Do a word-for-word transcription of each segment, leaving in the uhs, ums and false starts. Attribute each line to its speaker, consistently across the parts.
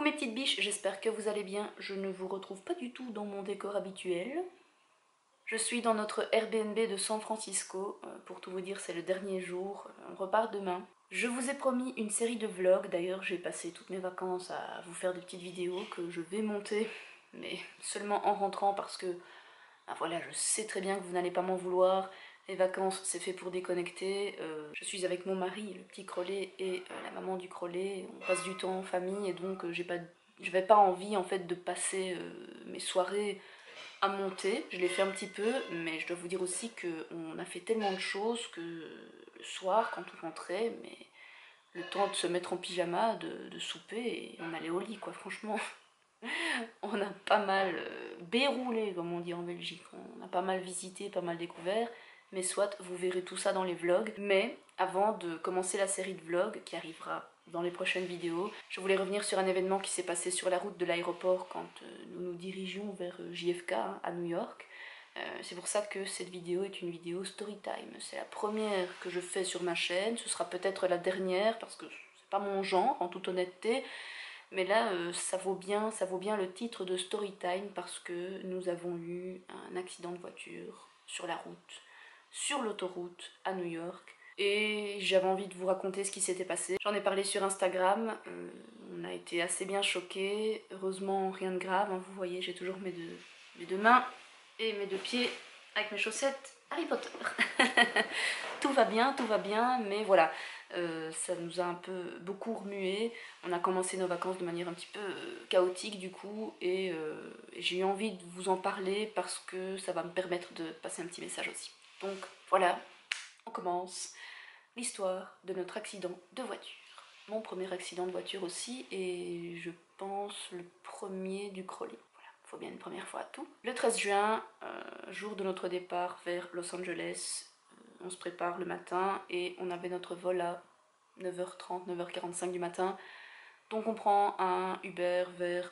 Speaker 1: mes petites biches, j'espère que vous allez bien. Je ne vous retrouve pas du tout dans mon décor habituel. Je suis dans notre Airbnb de San Francisco. Euh, pour tout vous dire, c'est le dernier jour. On repart demain. Je vous ai promis une série de vlogs. D'ailleurs, j'ai passé toutes mes vacances à vous faire des petites vidéos que je vais monter, mais seulement en rentrant parce que, ben voilà, je sais très bien que vous n'allez pas m'en vouloir. Les vacances, c'est fait pour déconnecter. Euh, je suis avec mon mari, le petit Crollet, et euh, la maman du Crollet. On passe du temps en famille et donc euh, j'ai pas, je n'avais pas envie en fait de passer euh, mes soirées à monter. Je l'ai fait un petit peu, mais je dois vous dire aussi qu'on a fait tellement de choses que le soir, quand on rentrait, mais le temps de se mettre en pyjama, de, de souper, et on allait au lit, quoi, franchement. On a pas mal euh, béroulé, comme on dit en Belgique. On a pas mal visité, pas mal découvert. Mais soit, vous verrez tout ça dans les vlogs. Mais avant de commencer la série de vlogs, qui arrivera dans les prochaines vidéos, je voulais revenir sur un événement qui s'est passé sur la route de l'aéroport quand euh, nous nous dirigeons vers euh, J F K, hein, à New York. Euh, c'est pour ça que cette vidéo est une vidéo story time. C'est la première que je fais sur ma chaîne. Ce sera peut-être la dernière, parce que c'est pas mon genre, en toute honnêteté. Mais là, euh, ça vaut bien, ça vaut bien le titre de Storytime parce que nous avons eu un accident de voiture sur la route, sur l'autoroute à New York. Et j'avais envie de vous raconter ce qui s'était passé. J'en ai parlé sur Instagram, euh, on a été assez bien choqués. Heureusement, rien de grave, hein. Vous voyez, j'ai toujours mes deux, mes deux mains et mes deux pieds avec mes chaussettes Harry Potter. Tout va bien, tout va bien, mais voilà. Euh, ça nous a un peu beaucoup remué. On a commencé nos vacances de manière un petit peu euh, chaotique du coup et, euh, et j'ai eu envie de vous en parler parce que ça va me permettre de passer un petit message aussi. Donc voilà, on commence l'histoire de notre accident de voiture. Mon premier accident de voiture aussi et je pense le premier du Crollet. Voilà, faut bien une première fois à tout. Le treize juin, euh, jour de notre départ vers Los Angeles, on se prépare le matin et on avait notre vol à neuf heures trente, neuf heures quarante-cinq du matin. Donc on prend un Uber vers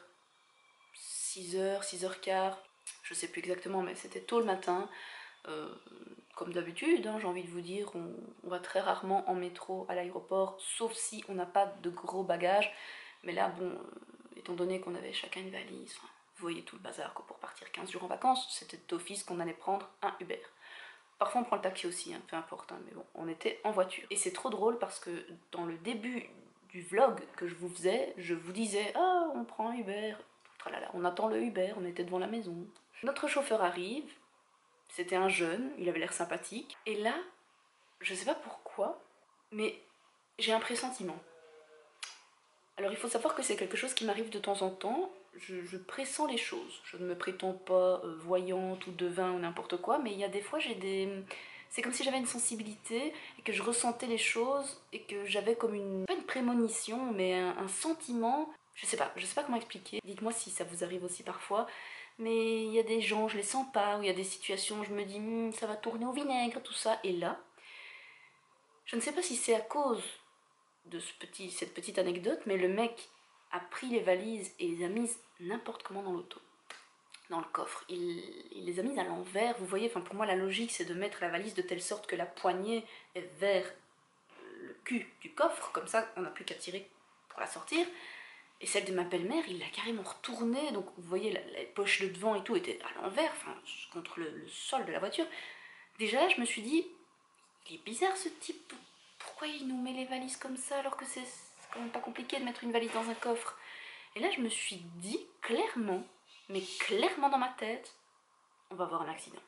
Speaker 1: six heures, six heures quinze, je sais plus exactement, mais c'était tôt le matin. Euh, comme d'habitude, hein, j'ai envie de vous dire, on, on va très rarement en métro à l'aéroport, sauf si on n'a pas de gros bagages. Mais là, bon, euh, étant donné qu'on avait chacun une valise, enfin, vous voyez tout le bazar, quoi, pour partir quinze jours en vacances, c'était d'office qu'on allait prendre un Uber. Parfois on prend le taxi aussi, hein, peu importe, hein, mais bon, on était en voiture. Et c'est trop drôle parce que dans le début du vlog que je vous faisais, je vous disais « Ah, on prend un Uber ». On attend le Uber, on était devant la maison. Notre chauffeur arrive, c'était un jeune, il avait l'air sympathique. Et là, je sais pas pourquoi, mais j'ai un pressentiment. Alors il faut savoir que c'est quelque chose qui m'arrive de temps en temps. Je, je pressens les choses. Je ne me prétends pas euh, voyante ou devin ou n'importe quoi, mais il y a des fois j'ai des... C'est comme si j'avais une sensibilité et que je ressentais les choses et que j'avais comme une... pas une prémonition, mais un, un sentiment. Je sais pas, je sais pas comment expliquer. Dites-moi si ça vous arrive aussi parfois. Mais il y a des gens, je les sens pas, ou il y a des situations, je me dis hm, ça va tourner au vinaigre, tout ça. Et là, je ne sais pas si c'est à cause de ce petit, cette petite anecdote, mais le mec a pris les valises et les a mises n'importe comment dans l'auto, dans le coffre. Il, il les a mises à l'envers, vous voyez, enfin pour moi la logique c'est de mettre la valise de telle sorte que la poignée est vers le cul du coffre, comme ça on n'a plus qu'à tirer pour la sortir. Et celle de ma belle-mère, il l'a carrément retournée, donc vous voyez la, la poche de devant et tout était à l'envers, enfin contre le, le sol de la voiture. Déjà là je me suis dit, il est bizarre ce type. Pourquoi il nous met les valises comme ça alors que c'est quand même pas compliqué de mettre une valise dans un coffre? Et là je me suis dit clairement, mais clairement dans ma tête, on va avoir un accident.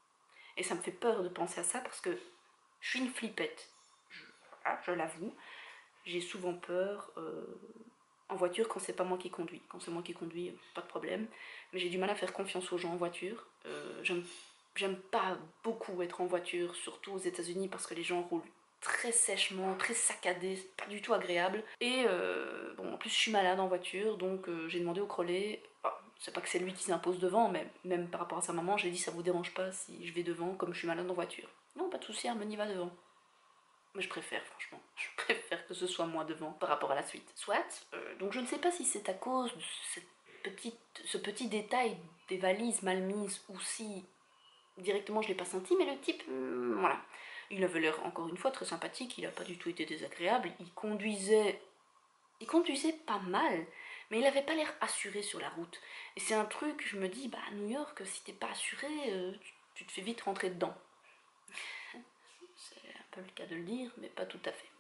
Speaker 1: Et ça me fait peur de penser à ça parce que je suis une flippette, je, voilà, je l'avoue. J'ai souvent peur euh, en voiture quand c'est pas moi qui conduis. Quand c'est moi qui conduis, pas de problème. Mais j'ai du mal à faire confiance aux gens en voiture. Euh, J'aime j'aime pas beaucoup être en voiture, surtout aux États-Unis parce que les gens roulent très sèchement, très saccadé, c'est pas du tout agréable. Et euh, bon, en plus je suis malade en voiture, donc euh, j'ai demandé au Crollet, enfin, c'est pas que c'est lui qui s'impose devant, mais même par rapport à sa maman, j'ai dit ça vous dérange pas si je vais devant comme je suis malade en voiture? Non, pas de souci, Harmonie va devant. Mais je préfère, franchement, je préfère que ce soit moi devant par rapport à la suite. Soit, euh, donc je ne sais pas si c'est à cause de cette petite, ce petit détail des valises mal mises ou si directement je l'ai pas senti, mais le type, hum, voilà. Il avait l'air encore une fois très sympathique, il n'a pas du tout été désagréable, il conduisait, il conduisait pas mal, Mais il avait pas l'air assuré sur la route. Et c'est un truc, je me dis, bah à New York, si t'es pas assuré, euh, tu, tu te fais vite rentrer dedans. C'est un peu le cas de le dire, mais pas tout à fait.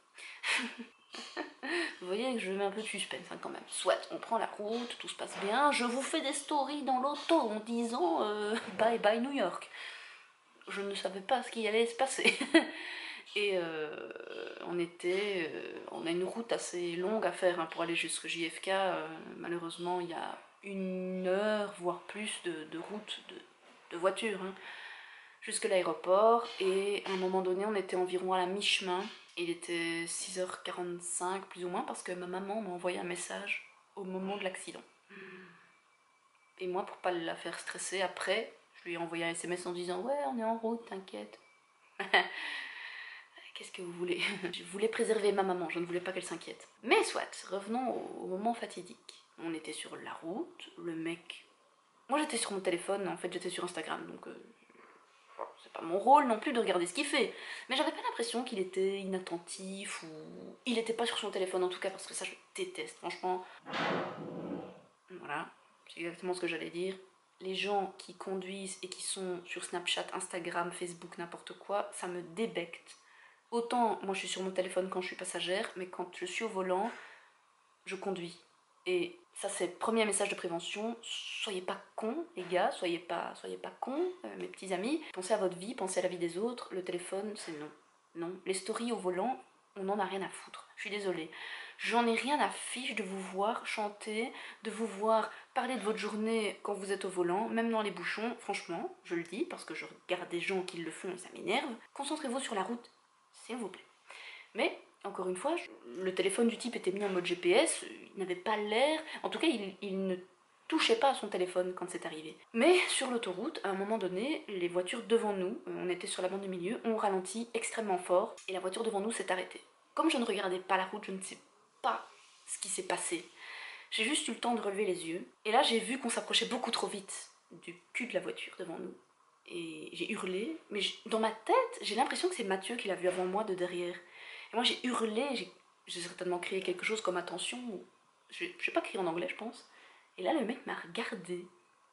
Speaker 1: Vous voyez que je mets un peu de suspense hein, quand même. Soit on prend la route, tout se passe bien, je vous fais des stories dans l'auto en disant euh, bye bye New York. Je ne savais pas ce qui allait se passer. Et euh, on était, euh, on a une route assez longue à faire hein, pour aller jusqu'au J F K. Euh, malheureusement, il y a une heure, voire plus de, de route de, de voiture hein, jusque l'aéroport. Et à un moment donné, on était environ à la mi-chemin. Il était six heures quarante-cinq plus ou moins parce que ma maman m'a envoyé un message au moment de l'accident. Et moi, pour pas la faire stresser après, je lui ai envoyé un S M S en disant « Ouais, on est en route, t'inquiète. » Qu'est-ce que vous voulez? Je voulais préserver ma maman, je ne voulais pas qu'elle s'inquiète. Mais soit, revenons au, au moment fatidique. On était sur la route, le mec... Moi j'étais sur mon téléphone, en fait j'étais sur Instagram, donc... Euh... c'est pas mon rôle non plus de regarder ce qu'il fait. Mais j'avais pas l'impression qu'il était inattentif ou... Il était pas sur son téléphone en tout cas, parce que ça je déteste, franchement. Voilà, c'est exactement ce que j'allais dire. Les gens qui conduisent et qui sont sur Snapchat, Instagram, Facebook, n'importe quoi, ça me débecte. Autant, moi je suis sur mon téléphone quand je suis passagère, mais quand je suis au volant, je conduis. Et ça c'est le premier message de prévention, soyez pas cons les gars, soyez pas, soyez pas cons euh, mes petits amis. Pensez à votre vie, pensez à la vie des autres, le téléphone c'est non. Non, les stories au volant, on n'en a rien à foutre, je suis désolée. J'en ai rien à fiche de vous voir chanter, de vous voir parler de votre journée quand vous êtes au volant, même dans les bouchons, franchement, je le dis parce que je regarde des gens qui le font et ça m'énerve. Concentrez-vous sur la route, s'il vous plaît. Mais, encore une fois, le téléphone du type était mis en mode G P S, il n'avait pas l'air... En tout cas, il, il ne touchait pas à son téléphone quand c'est arrivé. Mais sur l'autoroute, à un moment donné, les voitures devant nous, on était sur la bande du milieu, ont ralenti extrêmement fort et la voiture devant nous s'est arrêtée. Comme je ne regardais pas la route, je ne sais pas ce qui s'est passé. J'ai juste eu le temps de relever les yeux. Et là, j'ai vu qu'on s'approchait beaucoup trop vite du cul de la voiture devant nous. Et j'ai hurlé, mais dans ma tête, j'ai l'impression que c'est Mathieu qui l'a vu avant moi de derrière. Et moi j'ai hurlé, j'ai certainement crié quelque chose comme attention, ou... je n'ai pas crié en anglais je pense. Et là le mec m'a regardé,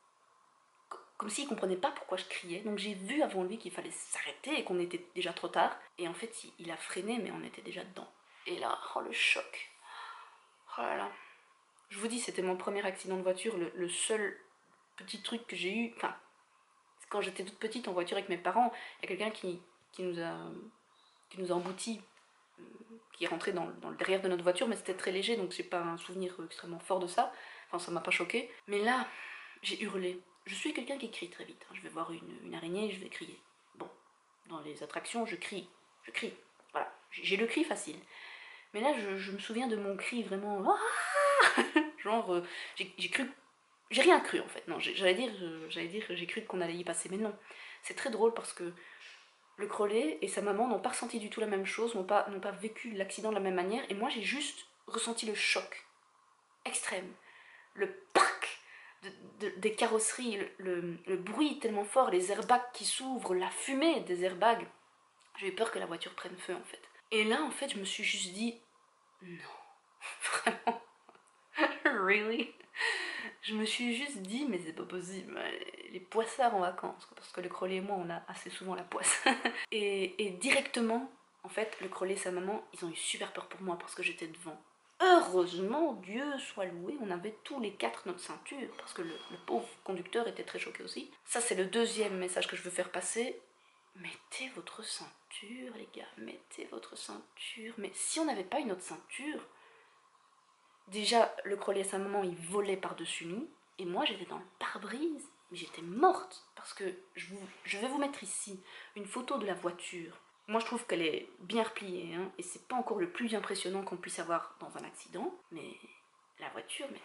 Speaker 1: comme s'il comprenait pas pourquoi je criais. Donc j'ai vu avant lui qu'il fallait s'arrêter et qu'on était déjà trop tard. Et en fait il a freiné mais on était déjà dedans. Et là, oh le choc. Oh là là. Je vous dis, c'était mon premier accident de voiture, le, le seul petit truc que j'ai eu, enfin, quand j'étais toute petite en voiture avec mes parents, il y a quelqu'un qui, qui nous a qui nous a emboutis, qui est rentré dans, dans le derrière de notre voiture, mais c'était très léger, donc j'ai pas un souvenir extrêmement fort de ça. Enfin, ça m'a pas choqué. Mais là, j'ai hurlé. Je suis quelqu'un qui crie très vite. Je vais voir une, une araignée, je vais crier. Bon, dans les attractions, je crie. Je crie. Voilà, j'ai le cri facile. Mais là, je, je me souviens de mon cri vraiment... Ah genre, euh, j'ai cru... J'ai rien cru, en fait. Non, j'allais dire, j'allais dire j'ai cru qu'on allait y passer, mais non. C'est très drôle parce que le Crollet et sa maman n'ont pas ressenti du tout la même chose, n'ont pas, n'ont pas vécu l'accident de la même manière, et moi j'ai juste ressenti le choc extrême, le pac de, de, des carrosseries, le, le, le bruit tellement fort, les airbags qui s'ouvrent, la fumée des airbags. J'ai eu peur que la voiture prenne feu en fait. Et là en fait je me suis juste dit, non, vraiment, really? Je me suis juste dit, mais c'est pas possible, les poissards en vacances, parce que le Crollet et moi, on a assez souvent la poisse. et, et directement, en fait, le Crollet et sa maman, ils ont eu super peur pour moi parce que j'étais devant. Heureusement, Dieu soit loué, on avait tous les quatre notre ceinture, parce que le, le pauvre conducteur était très choqué aussi. Ça, c'est le deuxième message que je veux faire passer. Mettez votre ceinture, les gars, mettez votre ceinture. Mais si on n'avait pas une autre ceinture... Déjà, le Crollet et sa maman, ils volaient par-dessus nous. Et moi, j'étais dans le pare-brise. Mais j'étais morte. Parce que je, vous, je vais vous mettre ici une photo de la voiture. Moi, je trouve qu'elle est bien repliée. Hein, et c'est pas encore le plus impressionnant qu'on puisse avoir dans un accident. Mais la voiture, mais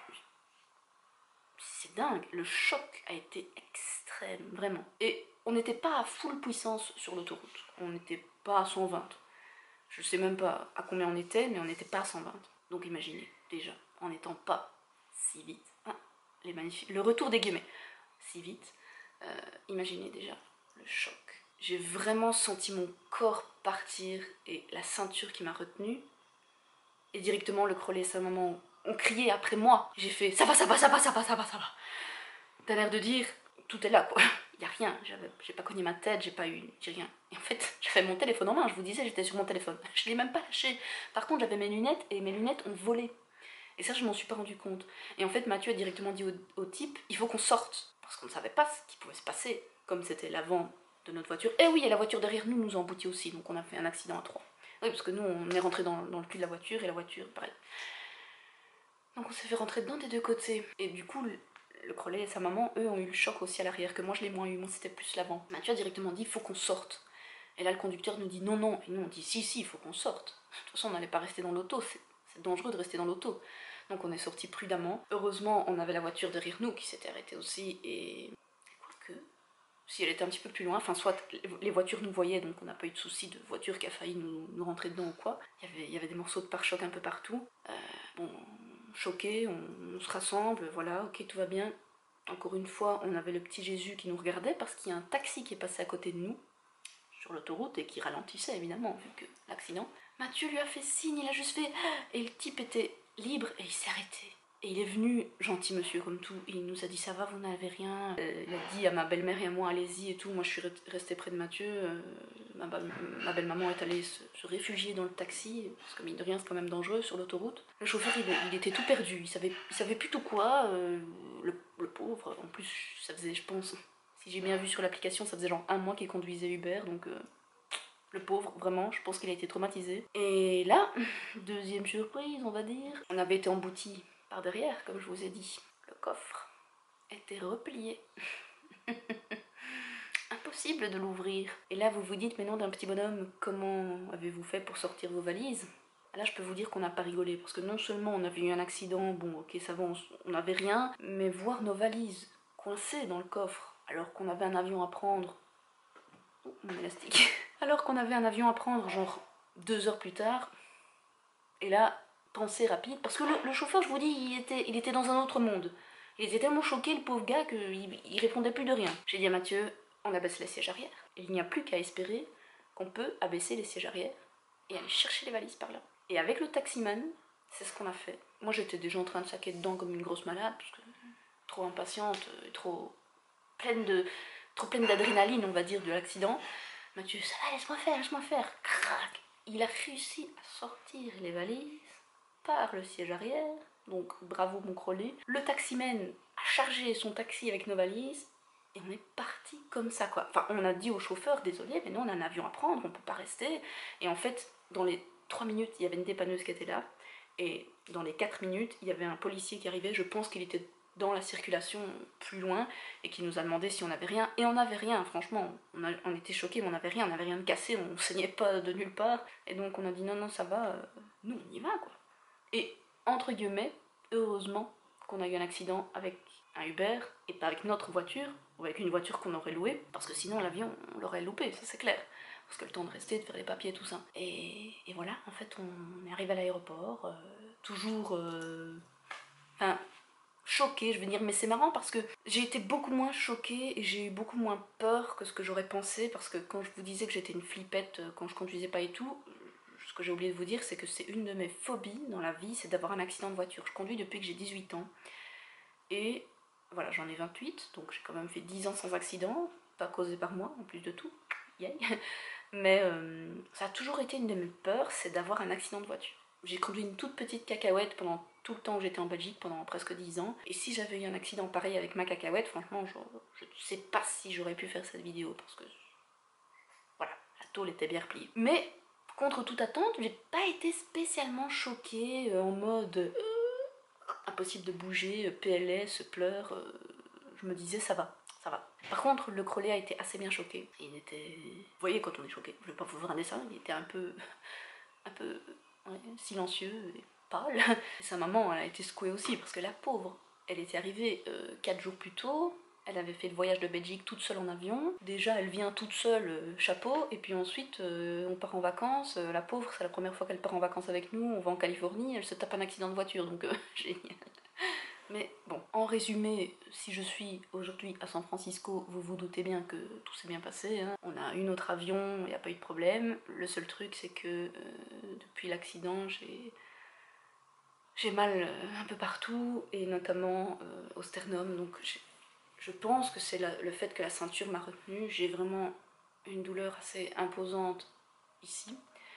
Speaker 1: c'est dingue. Le choc a été extrême, vraiment. Et on n'était pas à full puissance sur l'autoroute. On n'était pas à cent vingt. Je sais même pas à combien on était, mais on n'était pas à cent vingt. Donc imaginez, déjà, en n'étant pas si vite, hein, les magnifiques, le retour des guillemets, si vite, euh, imaginez déjà le choc. J'ai vraiment senti mon corps partir et la ceinture qui m'a retenue, et directement le Crollet et sa maman ont crié après moi. J'ai fait ça va, ça va, ça va, ça va, ça va, ça va. T'as l'air de dire tout est là quoi. Y a rien, j'ai pas cogné ma tête, j'ai pas eu, j'ai rien. Et en fait, j'avais mon téléphone en main, je vous disais, j'étais sur mon téléphone. Je l'ai même pas lâché. Par contre, j'avais mes lunettes et mes lunettes ont volé. Et ça, je m'en suis pas rendu compte. Et en fait, Mathieu a directement dit au, au type, il faut qu'on sorte. Parce qu'on ne savait pas ce qui pouvait se passer, comme c'était l'avant de notre voiture. Et oui, et la voiture derrière nous nous a embouti aussi, donc on a fait un accident à trois. Oui, parce que nous, on est rentré dans, dans le cul de la voiture, et la voiture, pareil. Donc on s'est fait rentrer dedans des deux côtés. Et du coup, le, le Crollet et sa maman, eux, ont eu le choc aussi à l'arrière, que moi je l'ai moins eu, moi c'était plus l'avant. Mathieu a directement dit, il faut qu'on sorte. Et là, le conducteur nous dit non, non. Et nous, on dit si, si, il faut qu'on sorte. De toute façon, on n'allait pas rester dans l'auto, c'est dangereux de rester dans l'auto. Donc on est sorti prudemment. Heureusement, on avait la voiture derrière nous qui s'était arrêtée aussi. Et quoique, si elle était un petit peu plus loin, enfin, soit les voitures nous voyaient, donc on n'a pas eu de souci de voiture qui a failli nous, nous rentrer dedans ou quoi. Il y avait, il y avait des morceaux de pare-choc un peu partout. Euh, bon, choqués, on, on se rassemble, voilà, ok, tout va bien. Encore une fois, on avait le petit Jésus qui nous regardait parce qu'il y a un taxi qui est passé à côté de nous sur l'autoroute et qui ralentissait évidemment vu que l'accident. Mathieu lui a fait signe, il a juste fait et le type était libre et il s'est arrêté. Et il est venu, gentil monsieur comme tout, il nous a dit ça va, vous n'avez rien. Euh, il a dit à ma belle-mère et à moi allez-y et tout, moi je suis restée près de Mathieu. Euh, ma, ma belle-maman est allée se, se réfugier dans le taxi, parce que mine de rien c'est quand même dangereux sur l'autoroute. Le chauffeur il, il était tout perdu, il savait, il savait plus tout quoi, euh, le, le pauvre, en plus ça faisait je pense... Si j'ai bien vu sur l'application, ça faisait genre un mois qu'il conduisait Uber, donc euh, le pauvre, vraiment, je pense qu'il a été traumatisé. Et là, deuxième surprise, on va dire, on avait été embouti par derrière, comme je vous ai dit. Le coffre était replié. Impossible de l'ouvrir. Et là, vous vous dites, mais non, d'un petit bonhomme, comment avez-vous fait pour sortir vos valises? Là, je peux vous dire qu'on n'a pas rigolé, parce que non seulement on avait eu un accident, bon, ok, ça va, on n'avait rien, mais voir nos valises coincées dans le coffre, alors qu'on avait un avion à prendre... Oh, mon élastique. Alors qu'on avait un avion à prendre, genre, deux heures plus tard, et là, pensée rapide, parce que le, le chauffeur, je vous dis, il était, il était dans un autre monde. Il était tellement choqué, le pauvre gars, qu'il il répondait plus de rien. J'ai dit à Mathieu, on abaisse les sièges arrière. Il n'y a plus qu'à espérer qu'on peut abaisser les sièges arrière et aller chercher les valises par là. Et avec le taximan, c'est ce qu'on a fait. Moi, j'étais déjà en train de saquer dedans comme une grosse malade, parce que trop impatiente, et trop pleine de, trop pleine d'adrénaline, on va dire, de l'accident. Mathieu, ça va, laisse-moi faire, laisse-moi faire. Crac. Il a réussi à sortir les valises par le siège arrière, donc bravo mon Crollet. Le taximan a chargé son taxi avec nos valises, et on est parti comme ça, quoi. Enfin, on a dit au chauffeur, désolé, mais nous on a un avion à prendre, on peut pas rester. Et en fait, dans les trois minutes, il y avait une dépanneuse qui était là, et dans les quatre minutes, il y avait un policier qui arrivait, je pense qu'il était dans la circulation plus loin, et qui nous a demandé si on avait rien, et on n'avait rien, franchement, on, a, on était choqués, mais on n'avait rien, on n'avait rien de cassé, on saignait pas de nulle part, et donc on a dit non, non, ça va, euh, nous on y va, quoi. Et, entre guillemets, heureusement qu'on a eu un accident avec un Uber, et pas avec notre voiture, ou avec une voiture qu'on aurait louée, parce que sinon l'avion, on l'aurait loupé, ça c'est clair. Parce que le temps de rester, de faire les papiers, tout ça. Et, et voilà, en fait, on est arrivé à l'aéroport, euh, toujours... Euh, enfin, choquée, je veux dire, mais c'est marrant parce que j'ai été beaucoup moins choquée et j'ai eu beaucoup moins peur que ce que j'aurais pensé, parce que quand je vous disais que j'étais une flippette quand je conduisais pas et tout, ce que j'ai oublié de vous dire, c'est que c'est une de mes phobies dans la vie, c'est d'avoir un accident de voiture. Je conduis depuis que j'ai dix-huit ans, et voilà, j'en ai vingt-huit, donc j'ai quand même fait dix ans sans accident, pas causé par moi, en plus de tout, yay. Mais euh, ça a toujours été une de mes peurs, c'est d'avoir un accident de voiture. J'ai conduit une toute petite cacahuète pendant tout le temps que j'étais en Belgique, pendant presque dix ans, et si j'avais eu un accident pareil avec ma cacahuète, franchement, je ne sais pas si j'aurais pu faire cette vidéo, parce que, voilà, la tôle était bien repliée. Mais, contre toute attente, j'ai pas été spécialement choquée, euh, en mode euh, impossible de bouger, P L S, pleurs, euh, je me disais ça va, ça va. Par contre, le Crollet a été assez bien choqué. Il était... Vous voyez quand on est choqué, je vais pas vous faire un dessin, il était un peu... un peu... Ouais, silencieux et pâle. Et sa maman, elle a été secouée aussi, parce que la pauvre, elle était arrivée euh, quatre jours plus tôt, elle avait fait le voyage de Belgique toute seule en avion. Déjà, elle vient toute seule, euh, chapeau, et puis ensuite, euh, on part en vacances. Euh, la pauvre, c'est la première fois qu'elle part en vacances avec nous, on va en Californie, elle se tape un accident de voiture, donc euh, génial. Mais bon, en résumé, si je suis aujourd'hui à San Francisco, vous vous doutez bien que tout s'est bien passé, hein. On a eu notre avion, il n'y a pas eu de problème. Le seul truc, c'est que euh, depuis l'accident, j'ai J'ai mal euh, un peu partout et notamment euh, au sternum, donc je pense que c'est le fait que la ceinture m'a retenue. J'ai vraiment une douleur assez imposante ici.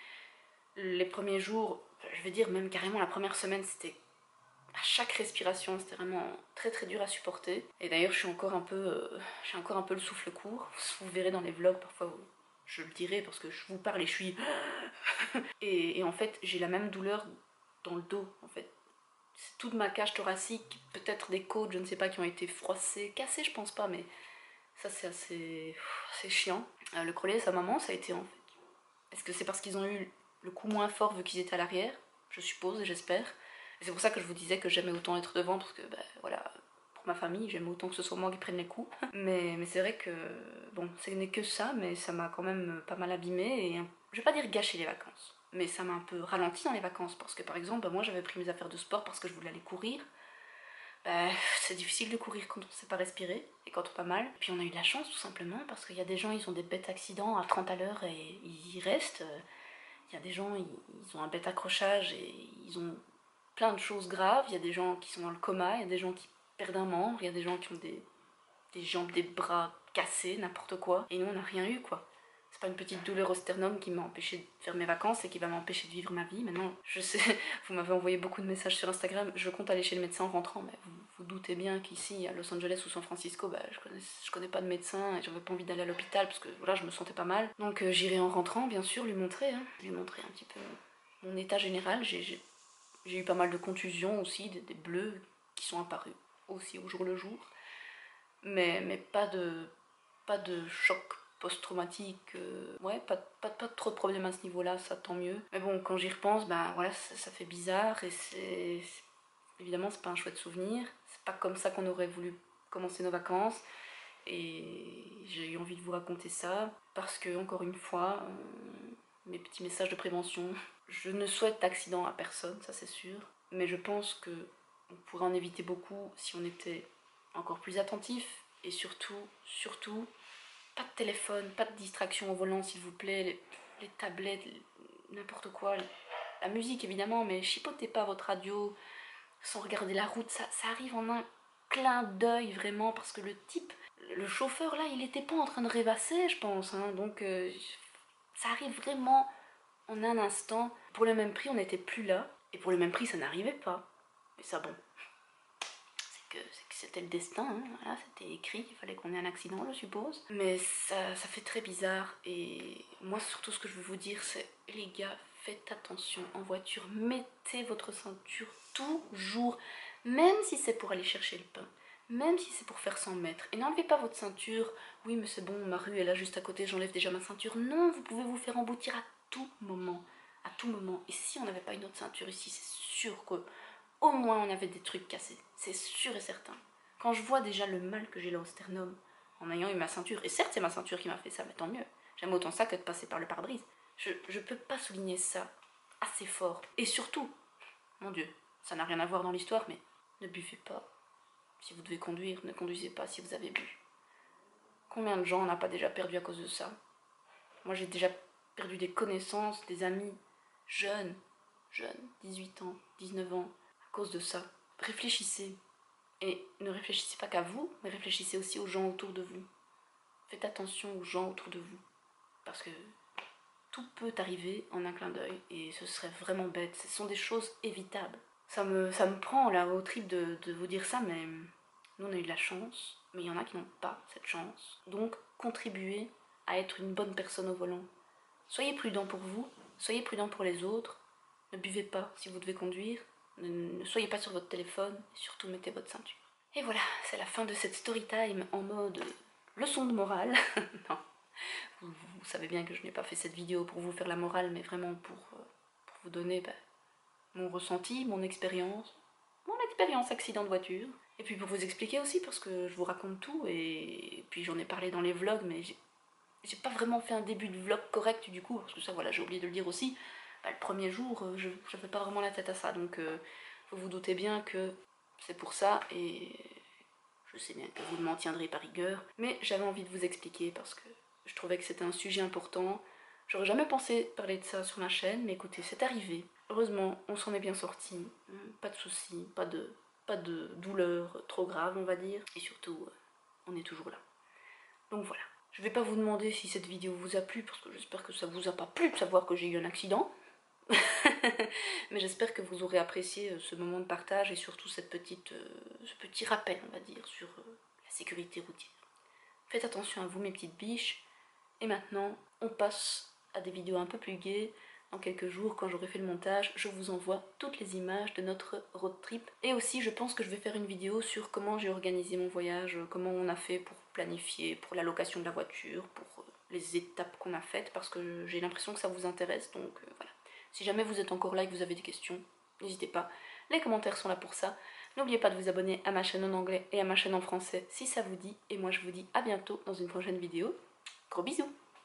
Speaker 1: Les premiers jours, je vais dire même carrément la première semaine, c'était à chaque respiration, c'était vraiment très très dur à supporter. Et d'ailleurs, je suis encore un peu, euh, j'ai encore un peu le souffle court. Vous verrez dans les vlogs parfois, je le dirai parce que je vous parle et je suis et, et en fait, j'ai la même douleur dans le dos en fait. C'est toute ma cage thoracique, peut-être des côtes, je ne sais pas, qui ont été froissées, cassées, je pense pas, mais ça c'est assez, assez chiant. Euh, le crollet, sa maman, ça a été en fait. Est-ce que c'est parce qu'ils ont eu le coup moins fort vu qu'ils étaient à l'arrière? Je suppose et j'espère. Et c'est pour ça que je vous disais que j'aimais autant être devant, parce que bah, voilà, pour ma famille, j'aime autant que ce soit moi qui prenne les coups. Mais, mais c'est vrai que, bon, ce n'est que ça, mais ça m'a quand même pas mal abîmé et je vais pas dire gâcher les vacances. Mais ça m'a un peu ralenti dans les vacances parce que par exemple, bah, moi j'avais pris mes affaires de sport parce que je voulais aller courir. Bah, c'est difficile de courir quand on ne sait pas respirer et quand on a mal. Puis on a eu de la chance tout simplement parce qu'il y a des gens, ils ont des bêtes accidents à trente à l'heure et ils y restent. Il y a des gens, ils, ils ont un bête accrochage et ils ont plein de choses graves. Il y a des gens qui sont dans le coma, il y a des gens qui perdent un membre, il y a des gens qui ont des, des jambes, des bras cassés, n'importe quoi. Et nous, on n'a rien eu quoi. C'est pas une petite douleur au sternum qui m'a empêché de faire mes vacances et qui va m'empêcher de vivre ma vie. Maintenant, je sais, vous m'avez envoyé beaucoup de messages sur Instagram, je compte aller chez le médecin en rentrant, mais vous vous doutez bien qu'ici, à Los Angeles ou San Francisco, bah, je, connais, je connais pas de médecin et j'avais pas envie d'aller à l'hôpital parce que voilà, je me sentais pas mal. Donc euh, j'irai en rentrant, bien sûr, lui montrer, hein, lui montrer un petit peu mon état général. J'ai eu pas mal de contusions aussi, des, des bleus qui sont apparus aussi au jour le jour, mais, mais pas de, pas de choc post-traumatique, euh, ouais, pas, pas, pas trop de problèmes à ce niveau-là, ça tant mieux. Mais bon, quand j'y repense, ben voilà, ça, ça fait bizarre et c'est... Évidemment, c'est pas un chouette souvenir, c'est pas comme ça qu'on aurait voulu commencer nos vacances. Et j'ai eu envie de vous raconter ça parce que, encore une fois, euh, mes petits messages de prévention, je ne souhaite d'accident à personne, ça c'est sûr, mais je pense que on pourrait en éviter beaucoup si on était encore plus attentif et surtout, surtout, pas de téléphone, pas de distraction au volant s'il vous plaît, les, les tablettes, n'importe quoi, la musique évidemment, mais chipotez pas votre radio sans regarder la route, ça, ça arrive en un clin d'œil vraiment parce que le type, le chauffeur là, il était pas en train de rêvasser je pense, hein, donc euh, ça arrive vraiment en un instant. Pour le même prix on n'était plus là et pour le même prix ça n'arrivait pas, mais ça bon, c'est que c'était le destin, hein. Voilà, c'était écrit, il fallait qu'on ait un accident je suppose, mais ça, ça fait très bizarre. Et moi surtout ce que je veux vous dire c'est, les gars, faites attention en voiture, mettez votre ceinture toujours, même si c'est pour aller chercher le pain, même si c'est pour faire cent mètres, et n'enlevez pas votre ceinture, oui mais c'est bon, ma rue est là juste à côté, j'enlève déjà ma ceinture. Non, vous pouvez vous faire emboutir à tout moment, à tout moment. Et si on n'avait pas une autre ceinture ici, c'est sûr que au moins on avait des trucs cassés, c'est sûr et certain. Quand je vois déjà le mal que j'ai là au sternum en ayant eu ma ceinture, et certes c'est ma ceinture qui m'a fait ça, mais tant mieux, j'aime autant ça que de passer par le pare-brise. Je, je peux pas souligner ça assez fort. Et surtout, mon Dieu, ça n'a rien à voir dans l'histoire, mais ne buvez pas. Si vous devez conduire, ne conduisez pas si vous avez bu. Combien de gens on n'a pas déjà perdu à cause de ça? Moi j'ai déjà perdu des connaissances, des amis jeunes, jeunes, dix-huit ans, dix-neuf ans, à cause de ça. Réfléchissez. Et ne réfléchissez pas qu'à vous, mais réfléchissez aussi aux gens autour de vous. Faites attention aux gens autour de vous. Parce que tout peut arriver en un clin d'œil et ce serait vraiment bête. Ce sont des choses évitables. Ça me, ça me prend là au trip de, de vous dire ça, mais nous on a eu de la chance, mais il y en a qui n'ont pas cette chance. Donc contribuez à être une bonne personne au volant. Soyez prudent pour vous, soyez prudent pour les autres. Ne buvez pas si vous devez conduire. Ne, ne soyez pas sur votre téléphone et surtout mettez votre ceinture. Et voilà, c'est la fin de cette story time en mode leçon de morale. Non. Vous, vous, savez bien que je n'ai pas fait cette vidéo pour vous faire la morale, mais vraiment pour, euh, pour vous donner bah, mon ressenti, mon expérience, mon expérience accident de voiture. Et puis pour vous expliquer aussi, parce que je vous raconte tout, et, et puis j'en ai parlé dans les vlogs, mais j'ai pas vraiment fait un début de vlog correct du coup, parce que ça voilà, j'ai oublié de le dire aussi. Bah, le premier jour, euh, je n'avais pas vraiment la tête à ça, donc euh, vous vous doutez bien que c'est pour ça, et je sais bien que vous ne m'en tiendrez pas rigueur, mais j'avais envie de vous expliquer parce que je trouvais que c'était un sujet important. J'aurais jamais pensé parler de ça sur ma chaîne, mais écoutez, c'est arrivé. heureusement, on s'en est bien sorti, pas de soucis, pas de, pas de douleur trop grave, on va dire, et surtout, on est toujours là. Donc voilà. Je vais pas vous demander si cette vidéo vous a plu, parce que j'espère que ça vous a pas plu de savoir que j'ai eu un accident. Mais j'espère que vous aurez apprécié ce moment de partage et surtout cette petite, euh, ce petit rappel, on va dire, sur euh, la sécurité routière. Faites attention à vous, mes petites biches. Et maintenant, on passe à des vidéos un peu plus gaies. Dans quelques jours, quand j'aurai fait le montage, je vous envoie toutes les images de notre road trip. Et aussi, je pense que je vais faire une vidéo sur comment j'ai organisé mon voyage, comment on a fait pour planifier, pour la location de la voiture, pour les étapes qu'on a faites, parce que j'ai l'impression que ça vous intéresse, donc euh, voilà. Si jamais vous êtes encore là et que vous avez des questions, n'hésitez pas, les commentaires sont là pour ça. N'oubliez pas de vous abonner à ma chaîne en anglais et à ma chaîne en français si ça vous dit. Et moi je vous dis à bientôt dans une prochaine vidéo. Gros bisous!